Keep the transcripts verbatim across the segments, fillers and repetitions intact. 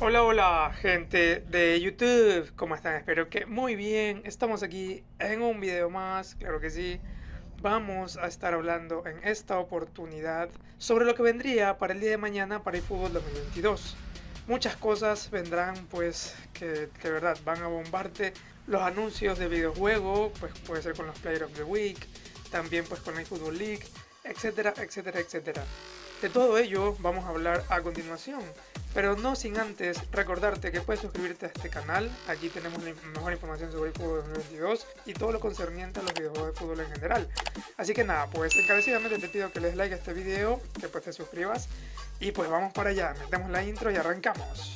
Hola, hola, gente de YouTube, ¿cómo están? Espero que muy bien. Estamos aquí en un video más, claro que sí. Vamos a estar hablando en esta oportunidad sobre lo que vendría para el día de mañana para el Fútbol dos mil veintidós. Muchas cosas vendrán, pues, que de verdad van a bombarte. Los anuncios de videojuego, pues puede ser con los Player of the Week, también pues con la eFootball League, etcétera, etcétera, etcétera. De todo ello vamos a hablar a continuación, pero no sin antes recordarte que puedes suscribirte a este canal. Aquí tenemos la mejor información sobre el fútbol dos mil veintidós y todo lo concerniente a los videojuegos de fútbol en general. Así que nada, pues encarecidamente te pido que les like a este video, que pues te suscribas y pues vamos para allá, metemos la intro y arrancamos.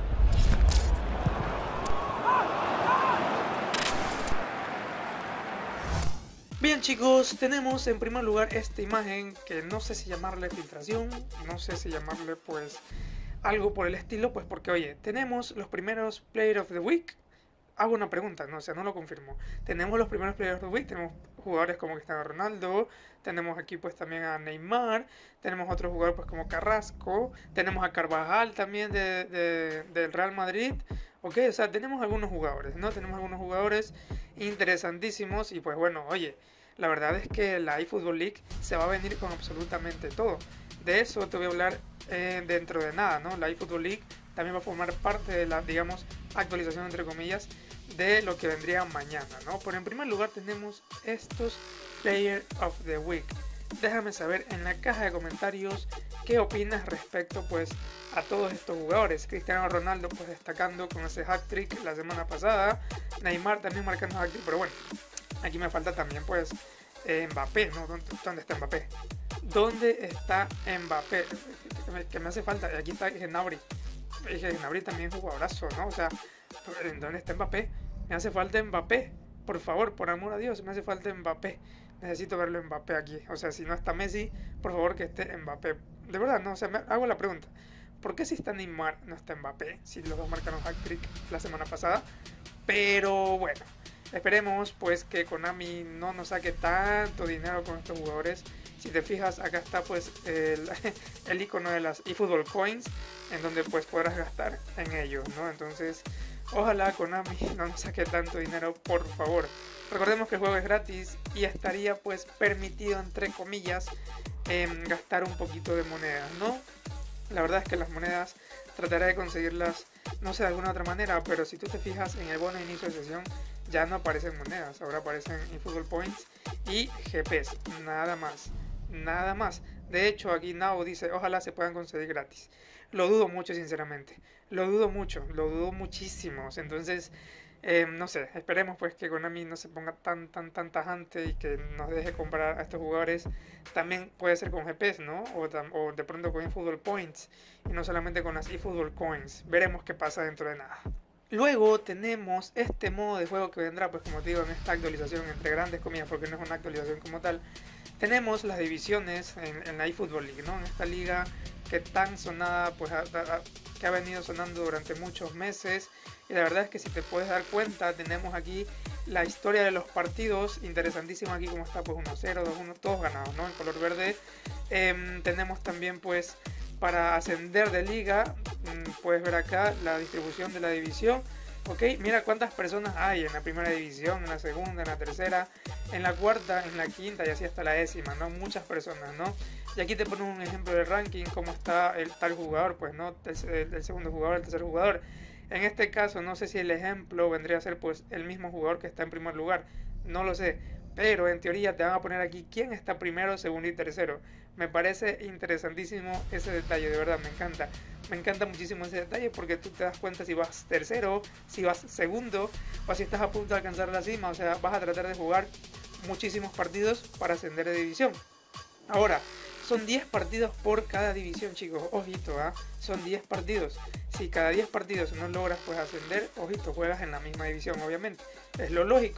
Bien chicos, tenemos en primer lugar esta imagen que no sé si llamarle filtración, no sé si llamarle pues algo por el estilo, pues porque oye, tenemos los primeros Player of the Week. Hago una pregunta, no, o sea, no lo confirmo. Tenemos los primeros Player of the Week, tenemos jugadores como Cristiano Ronaldo, tenemos aquí pues también a Neymar, tenemos otros jugadores pues como Carrasco, tenemos a Carvajal también de, de, del Real Madrid. Ok, o sea, tenemos algunos jugadores, ¿no? Tenemos algunos jugadores interesantísimos y pues bueno, oye, la verdad es que la eFootball League se va a venir con absolutamente todo. De eso te voy a hablar eh, dentro de nada, ¿no? La eFootball League también va a formar parte de la, digamos, actualización entre comillas de lo que vendría mañana, ¿no? Pero en primer lugar tenemos estos Player of the Week. Déjame saber en la caja de comentarios qué opinas respecto pues a todos estos jugadores. Cristiano Ronaldo pues destacando con ese hat-trick la semana pasada, Neymar también marcando hat-trick, pero bueno, aquí me falta también pues eh, Mbappé, ¿no? ¿Dónde, ¿Dónde está Mbappé? ¿Dónde está Mbappé? Que me, que me hace falta, aquí está Gnabry. Gnabry también es jugadorazo, ¿no? O sea, ¿en dónde está Mbappé? Me hace falta Mbappé, por favor, por amor a Dios, me hace falta Mbappé. Necesito verlo Mbappé aquí. O sea, si no está Messi, por favor que esté Mbappé. De verdad, no, o sea, me hago la pregunta. ¿Por qué si está Neymar no está Mbappé? Si los dos marcaron hat-trick la semana pasada. Pero bueno, esperemos pues que Konami no nos saque tanto dinero con estos jugadores. Si te fijas, acá está pues el, el icono de las eFootball Coins, en donde pues podrás gastar en ellos, ¿no? Entonces, ojalá Konami no nos saque tanto dinero, por favor. Recordemos que el juego es gratis y estaría pues permitido, entre comillas, eh, gastar un poquito de monedas, ¿no? La verdad es que las monedas trataré de conseguirlas, no sé, de alguna otra manera, pero si tú te fijas en el bono de inicio de sesión, ya no aparecen monedas, ahora aparecen eFootball Points y G Ps, nada más, nada más. De hecho, aquí Now dice, ojalá se puedan conseguir gratis. Lo dudo mucho, sinceramente, lo dudo mucho, lo dudo muchísimo, entonces... Eh, no sé, esperemos pues que Konami no se ponga tan tan tan tajante y que nos deje comprar a estos jugadores. También puede ser con G Ps, ¿no? O, o de pronto con eFootball Points y no solamente con las eFootball Coins. Veremos qué pasa dentro de nada. Luego tenemos este modo de juego que vendrá, pues como te digo, en esta actualización entre grandes comillas, porque no es una actualización como tal. Tenemos las divisiones en, en la eFootball League, ¿no? En esta liga que tan sonada, pues a, a, que ha venido sonando durante muchos meses. Y la verdad es que si te puedes dar cuenta, tenemos aquí la historia de los partidos, interesantísimo aquí como está, pues uno cero, dos uno, todos ganados, ¿no? En color verde. Eh, tenemos también pues para ascender de liga, puedes ver acá la distribución de la división. Ok, mira cuántas personas hay en la primera división, en la segunda, en la tercera, en la cuarta, en la quinta y así hasta la décima, ¿no? Muchas personas, ¿no? Y aquí te ponen un ejemplo del ranking, cómo está el tal jugador, pues, ¿no? El, el, el segundo jugador, el tercer jugador. En este caso, no sé si el ejemplo vendría a ser, pues, el mismo jugador que está en primer lugar. No lo sé. Pero en teoría te van a poner aquí quién está primero, segundo y tercero. Me parece interesantísimo ese detalle, de verdad, me encanta. Me encanta muchísimo ese detalle porque tú te das cuenta si vas tercero, si vas segundo o si estás a punto de alcanzar la cima. O sea, vas a tratar de jugar muchísimos partidos para ascender de división. Ahora, son diez partidos por cada división, chicos. Ojito, ¿eh? Son diez partidos. Si cada diez partidos no logras pues ascender, ojito, juegas en la misma división, obviamente. Es lo lógico.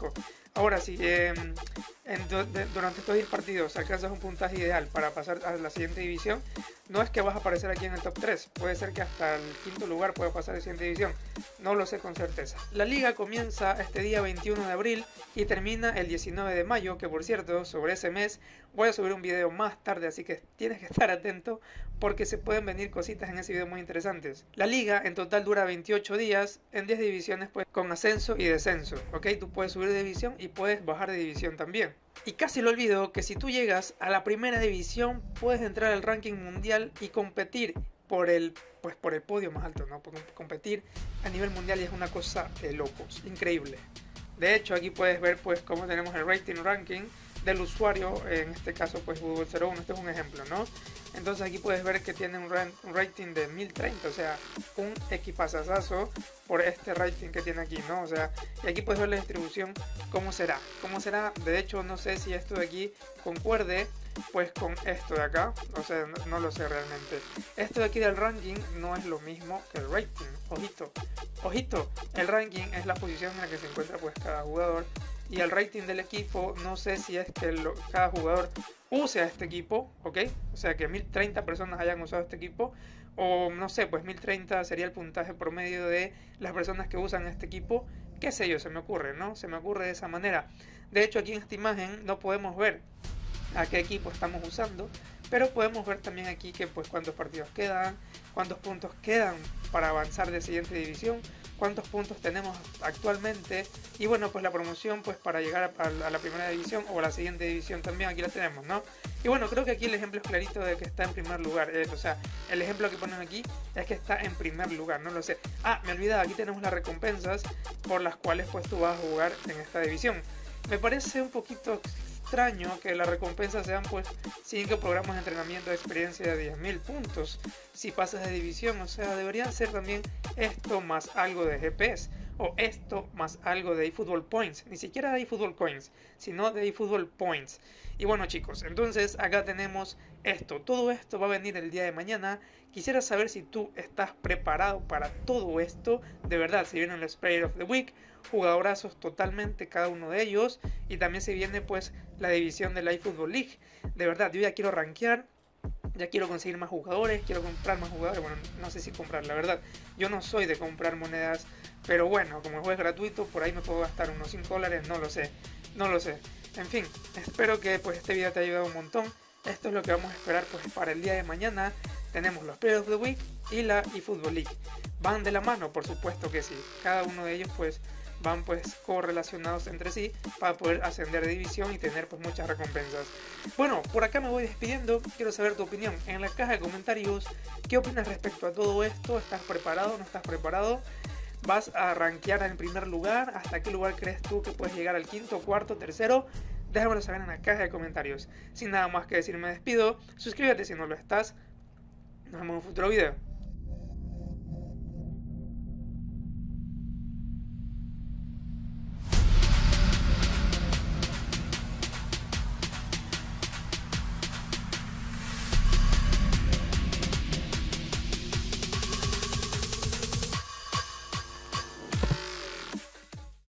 Ahora, si eh, en, de, durante estos diez partidos alcanzas un puntaje ideal para pasar a la siguiente división, no es que vas a aparecer aquí en el top tres, puede ser que hasta el quinto lugar pueda pasar a la siguiente división, no lo sé con certeza. La liga comienza este día veintiuno de abril y termina el diecinueve de mayo, que por cierto, sobre ese mes voy a subir un video más tarde, así que tienes que estar atento porque se pueden venir cositas en ese video muy interesantes. La liga en total dura veintiocho días en diez divisiones, pues con ascenso y descenso, ¿ok? Tú puedes subir de división y puedes bajar de división también. Y casi lo olvido que si tú llegas a la primera división puedes entrar al ranking mundial y competir por el, pues por el podio más alto, ¿no? Porque competir a nivel mundial es una cosa de locos, increíble. De hecho, aquí puedes ver pues cómo tenemos el rating ranking del usuario, en este caso pues Google cero uno, este es un ejemplo, ¿no? Entonces aquí puedes ver que tiene un, rank, un rating de mil treinta, o sea, un equipazazazo por este rating que tiene aquí, ¿no? O sea, y aquí puedes ver la distribución, cómo será, cómo será, de hecho no sé si esto de aquí concuerde pues con esto de acá, o sea, no, no lo sé realmente. Esto de aquí del ranking no es lo mismo que el rating, ojito, ojito, el ranking es la posición en la que se encuentra pues cada jugador. Y el rating del equipo, no sé si es que lo, cada jugador use a este equipo, ¿ok? O sea, que mil treinta personas hayan usado este equipo, o no sé, pues mil treinta sería el puntaje promedio de las personas que usan este equipo. Qué sé yo, se me ocurre, ¿no? Se me ocurre de esa manera. De hecho, aquí en esta imagen no podemos ver a qué equipo estamos usando, pero podemos ver también aquí que pues cuántos partidos quedan, cuántos puntos quedan para avanzar de siguiente división, cuántos puntos tenemos actualmente y bueno, pues la promoción pues para llegar a, a, a la primera división o a la siguiente división también aquí la tenemos, ¿no? Y bueno, creo que aquí el ejemplo es clarito de que está en primer lugar, eh, o sea, el ejemplo que ponen aquí es que está en primer lugar, no lo sé. Ah, me olvidaba, aquí tenemos las recompensas por las cuales pues tú vas a jugar en esta división. Me parece un poquito extraño que las recompensas sean pues cinco programas de entrenamiento de experiencia de diez mil puntos si pasas de división, o sea, deberían ser también esto más algo de G P S o esto más algo de eFootball Points, ni siquiera de eFootball Coins, sino de eFootball Points. Y bueno chicos, entonces acá tenemos esto, todo esto va a venir el día de mañana. Quisiera saber si tú estás preparado para todo esto, de verdad, si vienen los Player of the Week, jugadorazos totalmente cada uno de ellos, y también se viene pues la división de la eFootball League. De verdad, yo ya quiero rankear, ya quiero conseguir más jugadores, quiero comprar más jugadores, bueno, no sé si comprar, la verdad, yo no soy de comprar monedas, pero bueno, como el juego es gratuito, por ahí me puedo gastar unos cinco dólares, no lo sé, no lo sé. En fin, espero que pues este video te haya ayudado un montón. Esto es lo que vamos a esperar pues para el día de mañana. Tenemos los Players of the Week y la eFootball League. Van de la mano, por supuesto que sí. Cada uno de ellos pues van pues correlacionados entre sí para poder ascender de división y tener pues muchas recompensas. Bueno, por acá me voy despidiendo. Quiero saber tu opinión en la caja de comentarios. ¿Qué opinas respecto a todo esto? ¿Estás preparado? ¿No estás preparado? ¿Vas a rankear en primer lugar? ¿Hasta qué lugar crees tú que puedes llegar? ¿Al quinto, cuarto, tercero? Déjamelo saber en la caja de comentarios. Sin nada más que decir, me despido. Suscríbete si no lo estás. Nos vemos en un futuro video.